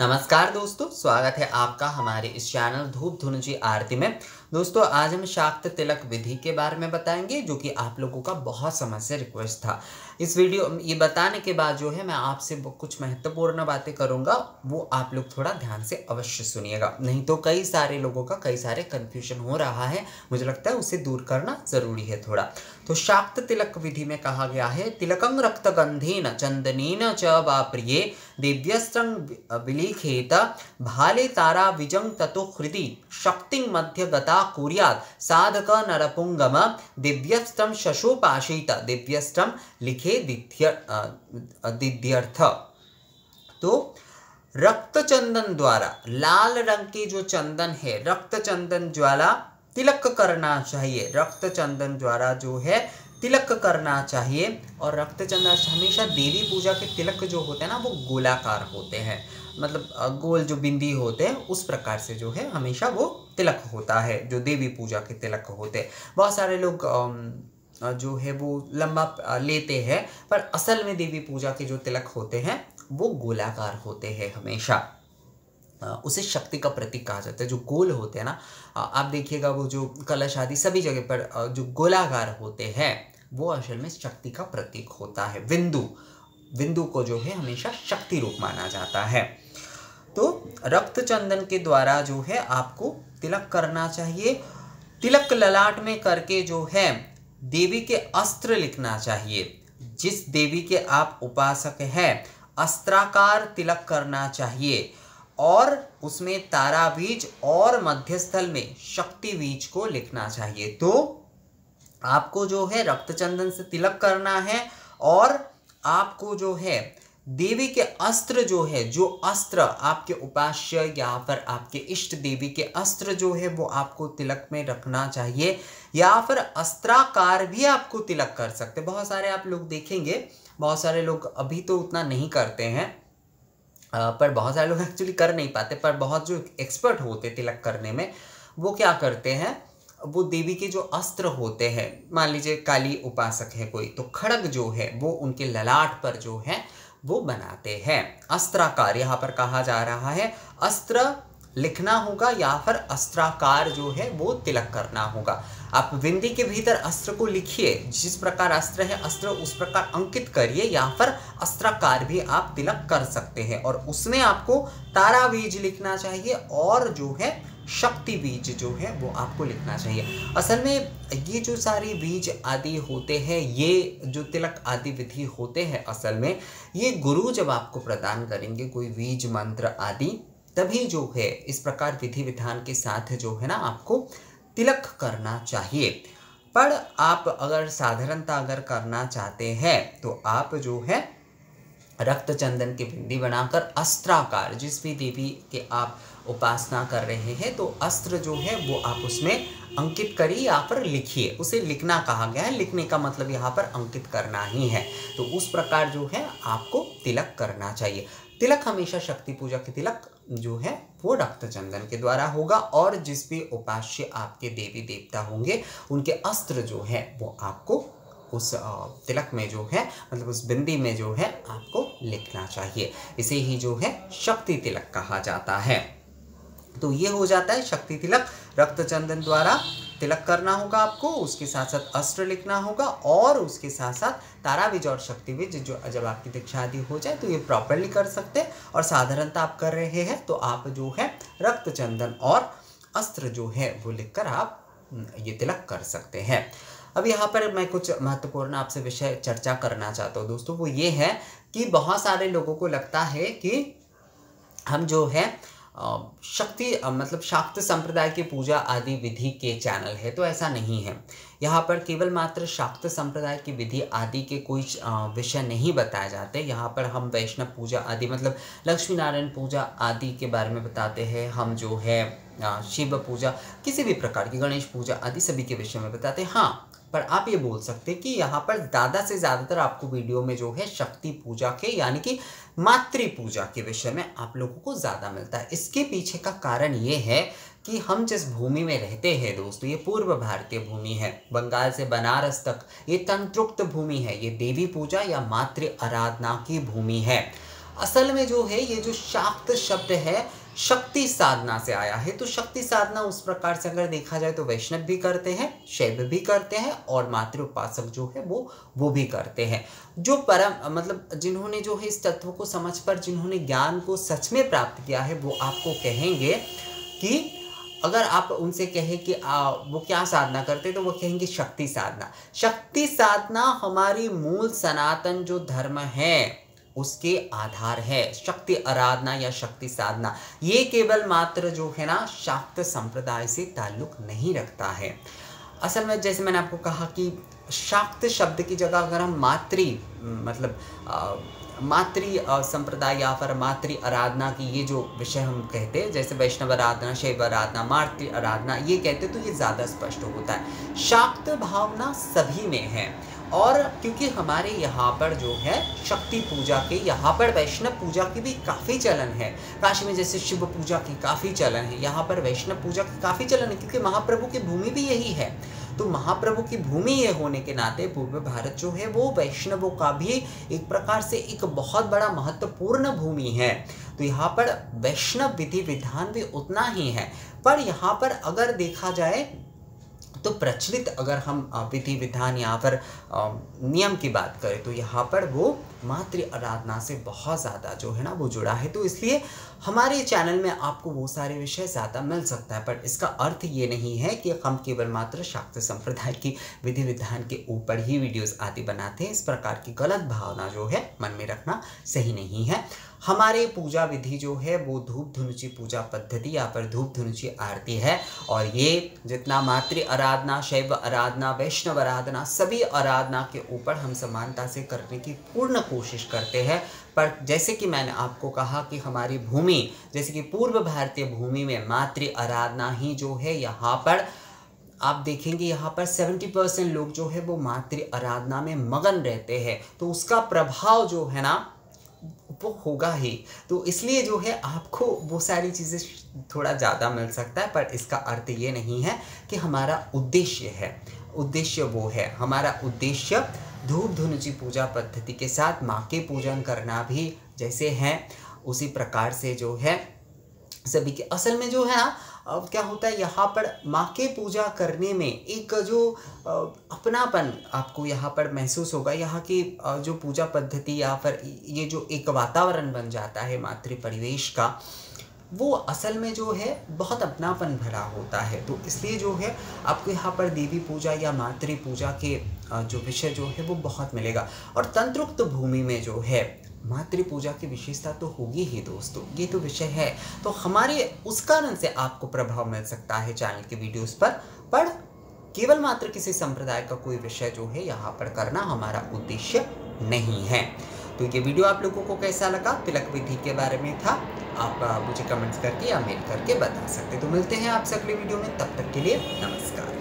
नमस्कार दोस्तों, स्वागत है आपका हमारे इस चैनल धूप धुनुची आरती में। दोस्तों आज हम शाक्त तिलक विधि के बारे में बताएंगे जो कि आप लोगों का बहुत समय से रिक्वेस्ट था। इस वीडियो ये बताने के बाद जो है मैं आपसे कुछ महत्वपूर्ण बातें करूंगा, वो आप लोग थोड़ा ध्यान से अवश्य सुनिएगा, नहीं तो कई सारे लोगों का कई सारे कन्फ्यूजन हो रहा है। मुझे लगता है उसे दूर करना जरूरी है थोड़ा। तो शाक्त तिलक विधि में कहा गया है, तिलकं रक्तगंधेन चंदनेन च वा प्रिये दिव्यस्त्रं विलिखेत भाले तारा विजं ततो हृदि शक्तिं मध्य गता कुर्यात् साधक नरपुंगम दिव्यस्त्रं शशोपाशीत दिव्यस्त्रं लिखे दिद्यर्थ। तो रक्त चंदन द्वारा, लाल रंग के जो चंदन है, रक्त चंदन द्वारा तिलक करना चाहिए। रक्त चंदन द्वारा जो है तिलक करना चाहिए। और रक्त चंदन हमेशा देवी पूजा के तिलक जो होते हैं ना, वो गोलाकार होते हैं, मतलब गोल जो बिंदी होते हैं उस प्रकार से जो है हमेशा वो तिलक होता है जो देवी पूजा के तिलक होते हैं। बहुत सारे लोग जो है वो लंबा लेते हैं, पर असल में देवी पूजा के जो तिलक होते हैं वो गोलाकार होते हैं हमेशा। उसे शक्ति का प्रतीक कहा जाता है। जो गोल होते हैं ना, आप देखिएगा वो जो कलश आदि सभी जगह पर जो गोलाकार होते हैं वो असल में शक्ति का प्रतीक होता है। बिंदु को जो है हमेशा शक्ति रूप माना जाता है। तो रक्त चंदन के द्वारा जो है आपको तिलक करना चाहिए। तिलक ललाट में करके जो है देवी के अस्त्र लिखना चाहिए। जिस देवी के आप उपासक हैं अस्त्राकार तिलक करना चाहिए, और उसमें तारा बीज और मध्यस्थल में शक्ति बीज को लिखना चाहिए। तो आपको जो है रक्त चंदन से तिलक करना है, और आपको जो है देवी के अस्त्र जो है, जो अस्त्र आपके उपास्य या फिर आपके इष्ट देवी के अस्त्र जो है वो आपको तिलक में रखना चाहिए, या फिर अस्त्राकार भी आपको तिलक कर सकते। बहुत सारे आप लोग देखेंगे, बहुत सारे लोग अभी तो उतना नहीं करते हैं, पर बहुत सारे लोग एक्चुअली कर नहीं पाते, पर बहुत जो एक्सपर्ट होते तिलक करने में वो क्या करते हैं, वो देवी के जो अस्त्र होते हैं, मान लीजिए काली उपासक है कोई, तो खड्ग जो है वो उनके ललाट पर जो है वो बनाते हैं। अस्त्राकार यहाँ पर कहा जा रहा है, अस्त्र लिखना होगा या फिर अस्त्राकार जो है वो तिलक करना होगा। आप बिंदी के भीतर अस्त्र को लिखिए, जिस प्रकार अस्त्र है अस्त्र उस प्रकार अंकित करिए, या फिर अस्त्राकार भी आप तिलक कर सकते हैं। और उसमें आपको तारा बीज लिखना चाहिए और जो है शक्ति बीज जो है वो आपको लिखना चाहिए। असल में ये जो सारी बीज आदि होते हैं, ये जो तिलक आदि विधि होते हैं, असल में ये गुरु जब आपको प्रदान करेंगे कोई बीज मंत्र आदि, तभी जो है इस प्रकार विधि विधान के साथ जो है ना आपको तिलक करना चाहिए। पर आप अगर साधारणतः अगर करना चाहते हैं तो आप जो है रक्त चंदन की बिंदी बनाकर अस्त्राकार, जिस भी देवी के आप उपासना कर रहे हैं तो अस्त्र जो है वो आप उसमें अंकित करिए या फिर लिखिए। उसे लिखना कहा गया है, लिखने का मतलब यहाँ पर अंकित करना ही है। तो उस प्रकार जो है आपको तिलक करना चाहिए। तिलक हमेशा शक्ति पूजा के तिलक जो है वो रक्त चंदन के द्वारा होगा, और जिस भी उपास्य आपके देवी देवता होंगे उनके अस्त्र जो है वो आपको उस तिलक में जो है, मतलब उस बिंदी में जो है आपको लिखना चाहिए। इसे ही जो है शक्ति तिलक कहा जाता है। तो ये हो जाता है शक्ति तिलक। रक्त चंदन द्वारा तिलक करना होगा आपको, उसके साथ साथ अस्त्र लिखना होगा, और उसके साथ साथ तारा बीज और शक्ति बीज जो जब आपकी दीक्षा आदि हो जाए तो ये प्रॉपरली कर सकते हैं। और साधारणतः आप कर रहे हैं तो आप जो है रक्त चंदन और अस्त्र जो है वो लिखकर आप ये तिलक कर सकते हैं। अब यहाँ पर मैं कुछ महत्वपूर्ण आपसे विषय चर्चा करना चाहता हूँ दोस्तों। वो ये है कि बहुत सारे लोगों को लगता है कि हम जो है शक्ति मतलब शाक्त संप्रदाय की पूजा आदि विधि के चैनल है, तो ऐसा नहीं है। यहाँ पर केवल मात्र शाक्त संप्रदाय की विधि आदि के कोई विषय नहीं बताए जाते। यहाँ पर हम वैष्णव पूजा आदि मतलब लक्ष्मी नारायण पूजा आदि के बारे में बताते हैं। हम जो है शिव पूजा, किसी भी प्रकार की गणेश पूजा आदि सभी के विषय में बताते हैं। हाँ, पर आप ये बोल सकते हैं कि यहाँ पर ज़्यादा से ज़्यादातर आपको वीडियो में जो है शक्ति पूजा के यानी कि मातृ पूजा के विषय में आप लोगों को ज़्यादा मिलता है। इसके पीछे का कारण ये है कि हम जिस भूमि में रहते हैं दोस्तों, ये पूर्व भारतीय भूमि है, बंगाल से बनारस तक ये तंत्रोक्त भूमि है, ये देवी पूजा या मातृ आराधना की भूमि है। असल में जो है ये जो शाक्त शब्द है शक्ति साधना से आया है। तो शक्ति साधना उस प्रकार से अगर देखा जाए तो वैष्णव भी करते हैं, शैव भी करते हैं और मातृ उपासक जो है वो भी करते हैं। जो परम मतलब जिन्होंने जो है इस तत्व को समझ पर जिन्होंने ज्ञान को सच में प्राप्त किया है वो आपको कहेंगे कि अगर आप उनसे कहें कि वो क्या साधना करते तो वो कहेंगे शक्ति साधना। शक्ति साधना हमारी मूल सनातन जो धर्म है उसके आधार है। शक्ति आराधना या शक्ति साधना ये केवल मात्र जो है ना शाक्त संप्रदाय से ताल्लुक नहीं रखता है। असल में जैसे मैंने आपको कहा कि शाक्त शब्द की जगह अगर हम मातृ संप्रदाय या फिर मातृ आराधना की ये जो विषय हम कहते हैं, जैसे वैष्णव आराधना, शैव आराधना, मातृ आराधना ये कहते तो ये ज़्यादा स्पष्ट होता है। शाक्त भावना सभी में है और क्योंकि हमारे यहाँ पर जो है शक्ति पूजा के, यहाँ पर वैष्णव पूजा की भी काफ़ी चलन है। काशी में जैसे शिव पूजा की काफ़ी चलन है, यहाँ पर वैष्णव पूजा की काफ़ी चलन है क्योंकि महाप्रभु की भूमि भी यही है। तो महाप्रभु की भूमि ये होने के नाते पूर्व भारत जो है वो वैष्णवों का भी एक प्रकार से एक बहुत बड़ा महत्वपूर्ण भूमि है। तो यहाँ पर वैष्णव विधि विधान भी उतना ही है। पर यहाँ पर अगर देखा जाए तो प्रचलित अगर हम विधि विधान या फिर नियम की बात करें तो यहाँ पर वो मातृ आराधना से बहुत ज़्यादा जो है ना वो जुड़ा है। तो इसलिए हमारे चैनल में आपको वो सारे विषय ज़्यादा मिल सकता है। पर इसका अर्थ ये नहीं है कि हम केवल मात्र शाक्त संप्रदाय की विधि विधान के ऊपर ही वीडियोस आदि बनाते हैं। इस प्रकार की गलत भावना जो है मन में रखना सही नहीं है। हमारे पूजा विधि जो है वो धूप धुनुची पूजा पद्धति या फिर धूप धुनुची आरती है और ये जितना मातृ आराधना, शैव आराधना, वैष्णव आराधना सभी आराधना के ऊपर हम समानता से करने की पूर्ण कोशिश करते हैं। पर जैसे कि मैंने आपको कहा कि हमारी भूमि जैसे कि पूर्व भारतीय भूमि में मातृ आराधना ही जो है यहाँ पर आप देखेंगे यहाँ पर 70% लोग जो है वो मातृ आराधना में मगन रहते हैं। तो उसका प्रभाव जो है ना वो होगा ही। तो इसलिए जो है आपको वो सारी चीज़ें थोड़ा ज़्यादा मिल सकता है। पर इसका अर्थ ये नहीं है कि हमारा उद्देश्य है, उद्देश्य वो है। हमारा उद्देश्य धूप धुनुची पूजा पद्धति के साथ माँ के पूजन करना भी जैसे है उसी प्रकार से जो है सभी के असल में जो है ना अब क्या होता है यहाँ पर माँ के पूजा करने में एक जो अपनापन आपको यहाँ पर महसूस होगा। यहाँ की जो पूजा पद्धति या फिर ये जो एक वातावरण बन जाता है मातृ परिवेश का वो असल में जो है बहुत अपनापन भरा होता है। तो इसलिए जो है आपको यहाँ पर देवी पूजा या मातृ पूजा के जो विषय जो है वो बहुत मिलेगा। और तंत्रोक्त भूमि में जो है मातृ पूजा की विशेषता तो होगी ही दोस्तों, ये तो विषय है। तो हमारे उस कारण से आपको प्रभाव मिल सकता है चैनल के वीडियोस पर केवल मात्र किसी संप्रदाय का कोई विषय जो है यहाँ पर करना हमारा उद्देश्य नहीं है। तो ये वीडियो आप लोगों को कैसा लगा, तिलक विधि के बारे में था, आप मुझे कमेंट्स करके या मेल करके बता सकते। तो मिलते हैं आपसे अगले वीडियो में, तब तक के लिए नमस्कार।